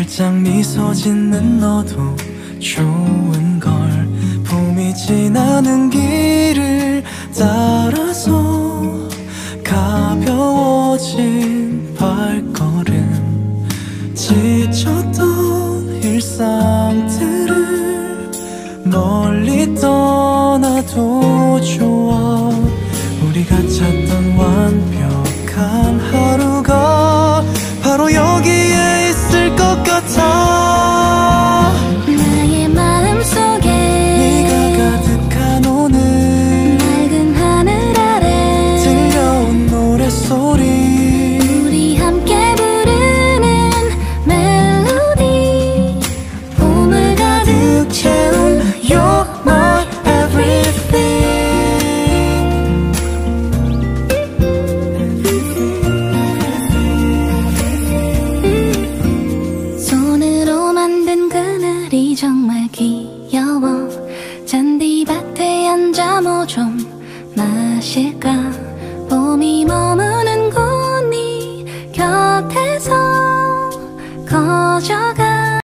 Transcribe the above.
살짝 미소 짓는 너도 좋은걸. 봄이 지나는 길을 따라서 가벼워진 발걸음, 지쳤던 일상들을 멀리 떠나도 좋아. 우리가 찾던 완벽한 하루가 바로 여기에 있을 것 같아. 나의 마음속에 네가 가득한 오늘, 맑은 하늘 아래 들려온 노랫소리, 우리 함께 부르는 멜로디, 봄을 가득 채운 You're my everything. 손으로 만든 그늘이 정말 귀여워. 잔디밭에 앉아 뭐 좀 마실까. 봄이 머무는 곳 네 곁에서 커져가.